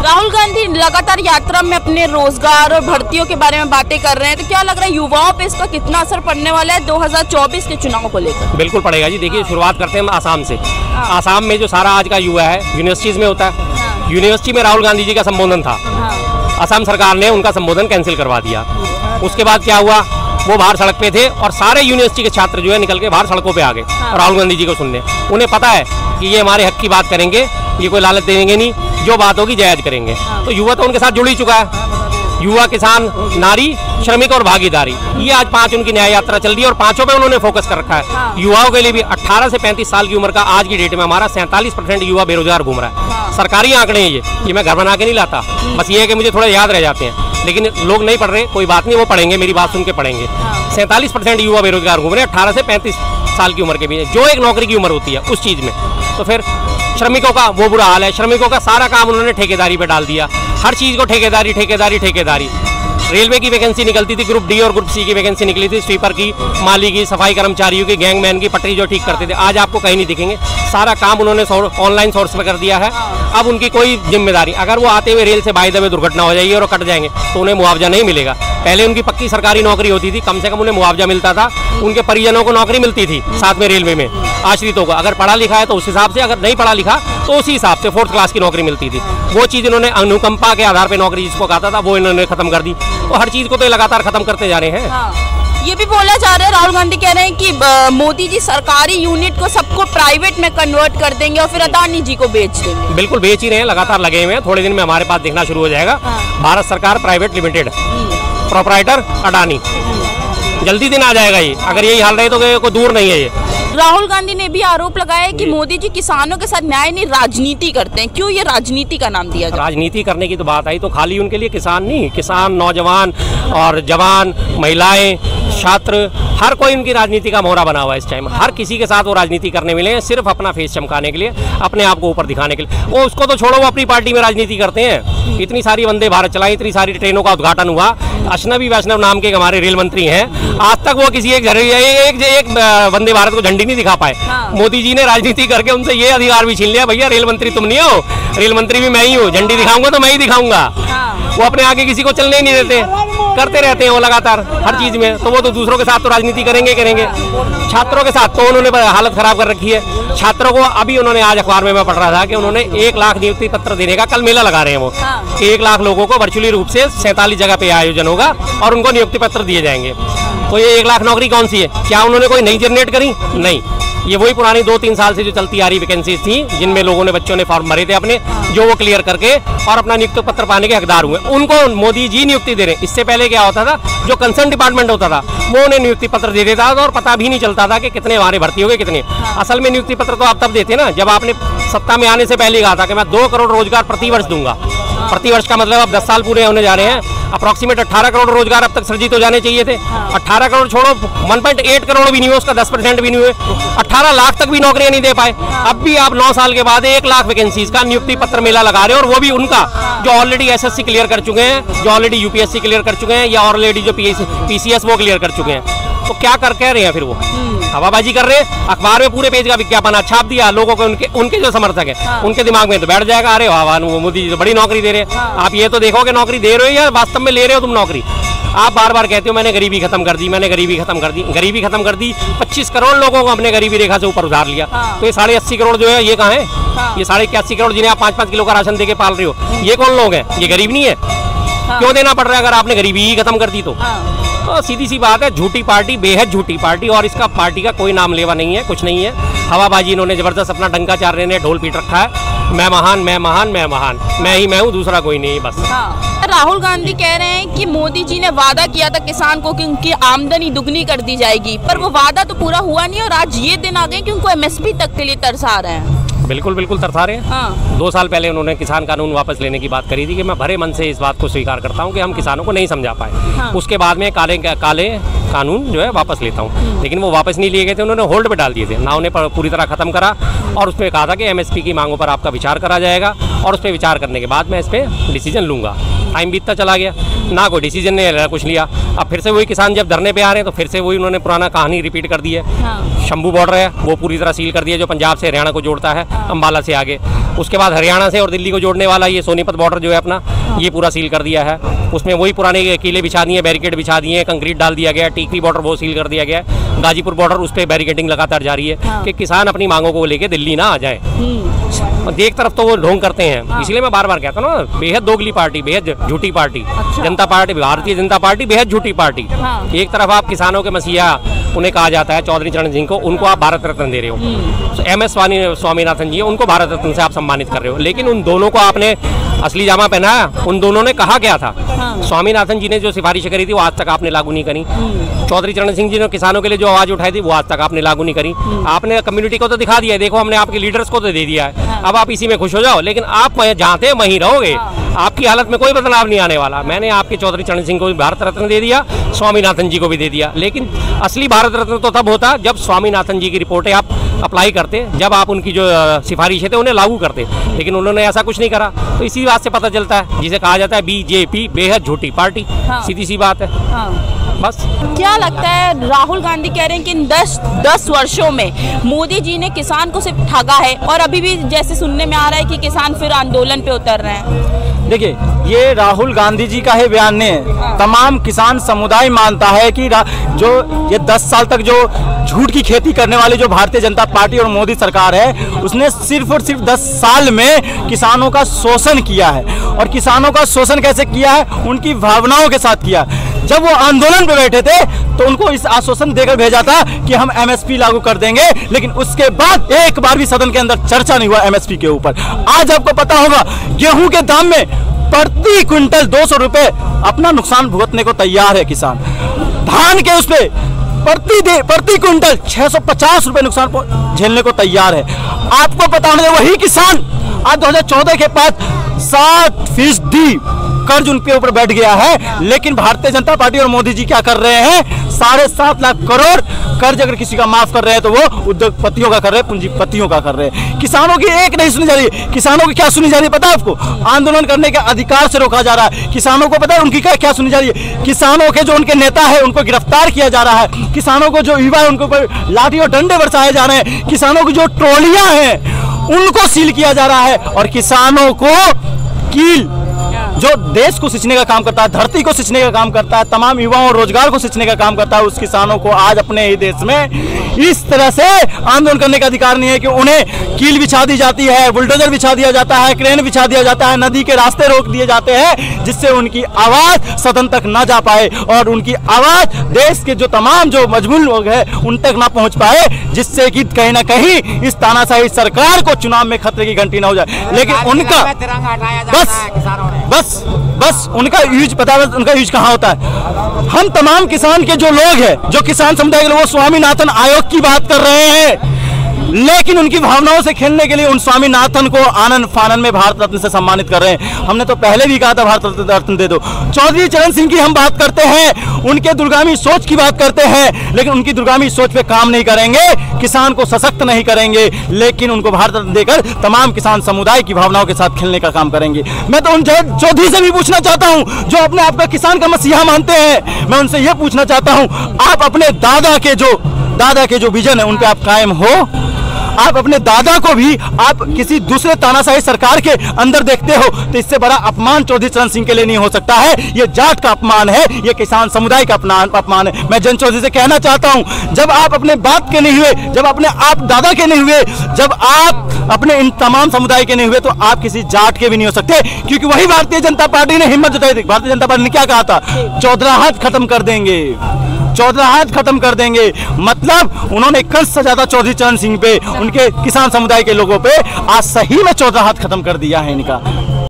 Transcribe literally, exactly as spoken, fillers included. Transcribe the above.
राहुल गांधी लगातार यात्रा में अपने रोजगार और भर्तियों के बारे में बातें कर रहे हैं, तो क्या लग रहा है युवाओं पे इसका कितना असर पड़ने वाला है दो हज़ार चौबीस के चुनाव को लेकर? बिल्कुल पड़ेगा जी। देखिए, शुरुआत करते हैं हम आसाम से। आसाम में जो सारा आज का युवा है यूनिवर्सिटीज में होता है। यूनिवर्सिटी में राहुल गांधी जी का संबोधन था, असम सरकार ने उनका संबोधन कैंसिल करवा दिया। उसके बाद क्या हुआ, वो बाहर सड़क पे थे और सारे यूनिवर्सिटी के छात्र जो है निकल के बाहर सड़कों पे आ गए राहुल गांधी जी को सुनने। उन्हें पता है कि ये हमारे हक की बात करेंगे, ये कोई लालच देंगे नहीं, जो बात होगी जायज करेंगे। तो युवा तो उनके साथ जुड़ ही चुका है। युवा, किसान, नारी, श्रमिक और भागीदारी, ये आज पांच उनकी न्याय यात्रा चल रही है और पांचों पे उन्होंने फोकस कर रखा है। युवाओं के लिए भी अठारह से पैंतीस साल की उम्र का आज की डेट में हमारा सैंतालीस परसेंट युवा बेरोजगार घूम रहा है। सरकारी आंकड़े हैं ये ये मैं घर बना के नहीं लाता, बस ये है कि मुझे थोड़ा याद रह जाते हैं, लेकिन लोग नहीं पढ़ रहे, कोई बात नहीं, वो पढ़ेंगे, मेरी बात सुन के पढ़ेंगे। सैंतालीस परसेंट युवा बेरोजगार घूम रहे हैं अठारह से पैंतीस साल की उम्र के बीच, जो एक नौकरी की उम्र होती है उस चीज़ में। तो फिर श्रमिकों का वो बुरा हाल है। श्रमिकों का सारा काम उन्होंने ठेकेदारी पे डाल दिया, हर चीज़ को ठेकेदारी ठेकेदारी ठेकेदारी। रेलवे की वैकेंसी निकलती थी, ग्रुप डी और ग्रुप सी की वैकेंसी निकली थी, स्वीपर की, माली की, सफाई कर्मचारियों की, गैंगमैन की, पटरी जो ठीक करते थे, आज आपको कहीं नहीं दिखेंगे। सारा काम उन्होंने ऑनलाइन सोर्स पे कर दिया है। अब उनकी कोई जिम्मेदारी, अगर वो आते हुए रेल से बाय द वे दुर्घटना हो जाएगी और कट जाएंगे तो उन्हें मुआवजा नहीं मिलेगा। पहले उनकी पक्की सरकारी नौकरी होती थी, कम से कम उन्हें मुआवजा मिलता था, उनके परिजनों को नौकरी मिलती थी, साथ में रेलवे में आश्रितों को। अगर पढ़ा लिखा है तो उस हिसाब से, अगर नहीं पढ़ा लिखा तो उसी हिसाब से फोर्थ क्लास की नौकरी मिलती थी। वो चीज़ इन्होंने अनुकंपा के आधार पर नौकरी जिसको कहता था वो इन्होंने खत्म कर दी। तो हर चीज़ को तो लगातार खत्म करते जा रहे हैं। हाँ। ये भी बोला जा रहा है, राहुल गांधी कह रहे हैं कि मोदी जी सरकारी यूनिट को सबको प्राइवेट में कन्वर्ट कर देंगे और फिर अदानी जी को बेच देंगे। बिल्कुल बेच ही रहे हैं, लगातार लगे हुए हैं। थोड़े दिन में हमारे पास देखना शुरू हो जाएगा। हाँ। भारत सरकार प्राइवेट लिमिटेड, प्रोपराइटर अडानी, जल्दी दिन आ जाएगा ये। अगर यही हाल रहे तो कोई दूर नहीं है ये। राहुल गांधी ने भी आरोप लगाया है कि मोदी जी किसानों के साथ न्याय नहीं राजनीति करते हैं। क्यों ये राजनीति का नाम दिया जाए? राजनीति करने की तो बात आई तो खाली उनके लिए किसान नहीं, किसान, नौजवान और जवान, महिलाएं, छात्र, हर कोई उनकी राजनीति का मोहरा बना हुआ है इस टाइम। हर किसी के साथ वो राजनीति करने मिले हैं, सिर्फ अपना फेस चमकाने के लिए, अपने आप को ऊपर दिखाने के लिए। वो उसको तो छोड़ो, वो अपनी पार्टी में राजनीति करते हैं। इतनी सारी वंदे भारत चलाई, इतनी सारी ट्रेनों का उद्घाटन हुआ। अश्नवी वैष्णव नाम के हमारे रेल मंत्री हैं, आज तक वो किसी एक एक, एक वंदे भारत को झंडी नहीं दिखा पाए। हाँ। मोदी जी ने राजनीति करके उनसे ये अधिकार भी छीन लिया, भैया रेल मंत्री तुम नहीं हो, रेल मंत्री भी मैं ही हूँ, झंडी दिखाऊंगा तो मैं ही दिखाऊंगा। हाँ। वो अपने आगे किसी को चलने ही नहीं देते, करते रहते हैं वो लगातार हर चीज में। तो वो तो दूसरों के साथ तो राजनीति करेंगे करेंगे छात्रों के साथ तो उन्होंने हालत खराब कर रखी है। छात्रों को अभी उन्होंने, आज अखबार में मैं पढ़ रहा था कि उन्होंने एक लाख नियुक्ति पत्र देने का कल मेला लगा रहे हैं वो। हाँ। एक लाख लोगों को वर्चुअली रूप से सैंतालीस जगह पे आयोजन होगा और उनको नियुक्ति पत्र दिए जाएंगे। तो ये एक लाख नौकरी कौन सी है? क्या उन्होंने कोई नई जनरेट करी? नहीं, ये वही पुरानी दो तीन साल से जो चलती आ रही वैकेंसीज थी, जिनमें लोगों ने, बच्चों ने फॉर्म भरे थे अपने, जो वो क्लियर करके और अपना नियुक्ति पत्र पाने के हकदार हुए, उनको मोदी जी नियुक्ति दे रहे। इससे पहले क्या होता था, जो कंसर्न डिपार्टमेंट होता था वो उन्हें नियुक्ति पत्र दे देता था और पता भी नहीं चलता था कि कितने हमारे भर्ती हो गए, कितने। असल में नियुक्ति पत्र तो आप तब देते ना जब आपने सत्ता में आने से पहले कहा था कि मैं दो करोड़ रोजगार प्रति वर्ष दूंगा। प्रति वर्ष का मतलब अब दस साल पूरे होने जा रहे हैं, अप्रॉक्सीमेट अठारह करोड़ रोजगार अब तक सृजित हो जाने चाहिए थे। अठारह करोड़ छोड़ो, वन पॉइंट एट करोड़ भी नहीं हुए, उसका दस परसेंट भी नहीं हुए, अठारह लाख तक भी नौकरियां नहीं दे पाए। अब भी आप नौ साल के बाद एक लाख वैकेंसीज का नियुक्ति पत्र मेला लगा रहे हो, और वो भी उनका जो ऑलरेडी एसएससी क्लियर कर चुके हैं, जो ऑलरेडी यूपीएससी क्लियर कर चुके हैं, या ऑलरेडी जो पीसीएस वो क्लियर कर चुके हैं। तो क्या कर कह रहे हैं फिर वो? हवाबाजी कर रहे हैं। अखबार में पूरे पेज का विज्ञापन छाप दिया, लोगों को, उनके उनके जो समर्थक है हाँ। उनके दिमाग में तो बैठ जाएगा, अरे वाह मोदी जी तो बड़ी नौकरी दे रहे हैं। हाँ। आप ये तो देखो कि नौकरी दे रहे हो या वास्तव में ले रहे हो तुम नौकरी। आप बार बार कहते हो मैंने गरीबी खत्म कर दी, मैंने गरीबी खत्म कर दी, गरीबी खत्म कर दी। पच्चीस करोड़ लोगों को हमने गरीबी रेखा से ऊपर उतार लिया। हाँ। तो ये साढ़े अस्सी करोड़ जो है ये कहाँ है? हाँ। ये साढ़े इक्यासी करोड़ जिन्हें आप पाँच पाँच किलो का राशन दे के पाल रहे हो, ये कौन लोग हैं? ये गरीब नहीं है? हाँ। क्यों देना पड़ रहा है अगर आपने गरीबी ही खत्म कर दी तो? हाँ। तो सीधी सी बात है, झूठी पार्टी, बेहद झूठी पार्टी, और इसका पार्टी का कोई नाम लेवा नहीं है, कुछ नहीं है। हवाबाजी इन्होंने जबरदस्त अपना डंका चार रहे ने ढोल पीट रखा है, मैं महान मैं महान मैं महान, मैं ही मैं हूँ, दूसरा कोई नहीं, बस। हाँ। राहुल गांधी कह रहे हैं कि मोदी जी ने वादा किया था किसान को कि उनकी आमदनी दुगनी कर दी जाएगी, पर वो वादा तो पूरा हुआ नहीं, और आज ये दिन आ गए कि उनको एमएसपी तक के लिए तरसा रहे हैं। बिल्कुल बिल्कुल तरसा रहे हैं। हाँ। दो साल पहले उन्होंने किसान कानून वापस लेने की बात करी थी कि मैं भरे मन से इस बात को स्वीकार करता हूं कि हम किसानों को नहीं समझा पाए। हाँ। उसके बाद में काले काले कानून जो है वापस लेता हूं, लेकिन वो वापस नहीं लिए गए थे, उन्होंने होल्ड पे डाल दिए थे ना, उन्हें पूरी तरह खत्म करा, और उसमें कहा था कि एमएसपी की मांगों पर आपका विचार करा जाएगा और उस पर विचार करने के बाद मैं इस पर डिसीजन लूंगा। टाइम बीतता चला गया, ना कोई डिसीजन ने ना कुछ लिया। अब फिर से वही किसान जब धरने पे आ रहे हैं तो फिर से वही उन्होंने पुराना कहानी रिपीट कर दी है। हाँ। शंभू बॉर्डर है वो पूरी तरह सील कर दिया, जो पंजाब से हरियाणा को जोड़ता है। हाँ। अम्बाला से आगे, उसके बाद हरियाणा से और दिल्ली को जोड़ने वाला ये सोनीपत बॉर्डर जो है अपना, हाँ। ये पूरा सील कर दिया है। उसमें वही पुराने किले बिछा दिए, बैरिकेड बिछा दिए, कंक्रीट डाल दिया गया। टीकरी बॉर्डर वो सील कर दिया गया। गाजीपुर बॉर्डर उस पर बैरिकेडिंग लगातार जारी है। हाँ। कि किसान अपनी मांगों को लेकर दिल्ली ना आ जाए। एक तरफ तो वो ढोंग करते हैं। हाँ। इसलिए मैं बार बार कहता हूँ ना, बेहद दोगली पार्टी, बेहद झूठी पार्टी। अच्छा। जनता पार्टी, भारतीय जनता पार्टी बेहद झूठी पार्टी। हाँ। एक तरफ आप किसानों के मसीहा उन्हें कहा जाता है, चौधरी चरण सिंह को, उनको आप भारत रत्न दे रहे हो। एम एस स्वामीनाथन जी उनको भारत रत्न से आप सम्मानित कर रहे हो, लेकिन उन दोनों को आपने असली जामा पहनाया। उन दोनों ने कहा क्या था? हाँ। स्वामीनाथन जी ने जो सिफारिश करी थी वो आज तक आपने लागू नहीं करी। चौधरी चरण सिंह जी ने किसानों के लिए जो आवाज उठाई थी वो आज तक आपने लागू नहीं करी। आपने कम्युनिटी को तो दिखा दिया है, देखो हमने आपके लीडर्स को तो दे दिया है। हाँ। अब आप इसी में खुश हो जाओ, लेकिन आप जहाँ थे वहीं रहोगे। हाँ। आपकी हालत में कोई बदलाव नहीं आने वाला। मैंने आपके चौधरी चरण सिंह को भी भारत रत्न दे दिया, स्वामीनाथन जी को भी दे दिया, लेकिन असली भारत रत्न तो तब होता जब स्वामीनाथन जी की रिपोर्टें आप अप्लाई करते, जब आप उनकी जो सिफारिशें थे उन्हें लागू करते, लेकिन उन्होंने ऐसा कुछ नहीं करा। तो इसी बात से पता चलता है, जिसे कहा जाता है बीजेपी बेहद झूठी पार्टी। हाँ। सीधी सी बात है। हाँ। बस क्या लगता है, राहुल गांधी कह रहे हैं कि इन दस दस वर्षों में मोदी जी ने किसान को सिर्फ ठगा है, और अभी भी जैसे सुनने में आ रहा है कि किसान फिर आंदोलन पे उतर रहे हैं। देखिए, ये राहुल गांधी जी का है बयान नहीं है। तमाम किसान समुदाय मानता है कि जो ये दस साल तक जो झूठ की खेती करने वाली जो भारतीय जनता पार्टी और मोदी सरकार है, उसने सिर्फ और सिर्फ दस साल में किसानों का शोषण किया है। और किसानों का शोषण कैसे किया है? उनकी भावनाओं के साथ किया। जब वो आंदोलन पे बैठे थे तो उनको इस आश्वासन देकर भेजा था कि हम एमएसपी लागू कर देंगे, लेकिन उसके बाद एक बार भी सदन के अंदर चर्चा नहीं हुआ एमएसपी के ऊपर। आज आपको पता होगा, गेहूं के दाम में प्रति क्विंटल दो सौ रुपए अपना नुकसान भुगतने को तैयार है किसान। धान के उस पे प्रति प्रति क्विंटल छह सौ पचास रुपए नुकसान झेलने को तैयार है। आपको पता होना चाहिए, वही किसान आज दो हजार चौदह के बाद सात फीसदी कर्ज उनके ऊपर बैठ गया है, लेकिन भारतीय जनता पार्टी और मोदी जी क्या कर रहे हैं? साढ़े सात लाख करोड़ कर्ज अगर किसी का माफ कर रहे हैं तो वो उद्योगपतियों का कर रहे हैं, पूंजीपतियों का कर रहे हैं। किसानों की एक नहीं सुनी जा रही। किसानों की क्या सुनी जा रही है पता है आपको? आंदोलन करने के अधिकार से रोका जा रहा है। किसानों को पता है उनकी क्या क्या सुनी जा रही है? किसानों के जो उनके नेता है उनको गिरफ्तार किया जा रहा है। किसानों को जो युवा है उनको लाठी और डंडे बरसाए जा रहे हैं। किसानों की जो ट्रॉलियां हैं उनको सील किया जा रहा है। और किसानों को कील, जो देश को सिंचने का काम करता है, धरती को सिंचने का काम करता है, तमाम युवाओं और रोजगार को सिंचने का काम करता है, उस किसानों को आज अपने ही देश में इस तरह से आंदोलन करने का अधिकार नहीं है कि उन्हें कील बिछा दी जाती है, बुलडोजर बिछा दिया जाता है, क्रेन बिछा दिया जाता है, नदी के रास्ते रोक दिए जाते हैं, जिससे उनकी आवाज सदन तक ना जा पाए और उनकी आवाज देश के जो तमाम जो मजबूर लोग हैं उन तक ना पहुंच पाए, जिससे कि कहीं ना कहीं इस तानाशाही सरकार को चुनाव में खतरे की घंटी ना हो जाए। लेकिन उनका बस बस बस उनका यूज पता है, उनका यूज कहाँ होता है? हम तमाम किसान के जो लोग हैं, जो किसान समुदाय के लोग, वो स्वामीनाथन आयोग की बात कर रहे हैं, लेकिन उनकी भावनाओं से खेलने के लिए उन स्वामीनाथन को आनंद फानन में भारत रत्न से सम्मानित कर रहे हैं। हमने तो पहले भी कहा था भारत रत्न दे दो। चौधरी चरण सिंह की हम बात करते हैं, उनके दूरगामी सोच की बात करते हैं, लेकिन उनकी दूरगामी सोच पे काम नहीं करेंगे, किसान को सशक्त नहीं करेंगे, लेकिन उनको भारत रत्न देकर तमाम किसान समुदाय की भावनाओं के साथ खेलने का काम करेंगे। मैं तो उन चौधरी से भी पूछना चाहता हूँ जो अपने आप को किसान का मसीहा मानते हैं, मैं उनसे यह पूछना चाहता हूँ, आप अपने दादा के जो दादा के जो विजन है उन पे आप कायम हो? आप अपने दादा को भी आप किसी दूसरे तानाशाही सरकार के अंदर देखते हो, तो इससे बड़ा अपमान चौधरी चरण सिंह के लिए नहीं हो सकता है। ये जाट का अपमान है, ये किसान समुदाय का अपमान है। मैं जन चौधरी से कहना चाहता हूं, जब आप अपने बाप के नहीं हुए, जब अपने आप दादा के नहीं हुए, जब आप अपने इन तमाम समुदाय के नहीं हुए, तो आप किसी जाट के भी नहीं हो सकते, क्योंकि वही भारतीय जनता पार्टी ने हिम्मत जुटाई थी। भारतीय जनता पार्टी ने क्या कहा था? चौधराहट खत्म कर देंगे, चौधराहट खत्म कर देंगे। मतलब उन्होंने कंस सजाता चौधरी चरण सिंह पे, उनके किसान समुदाय के लोगों पे, आज सही में चौधराहट खत्म कर दिया है इनका।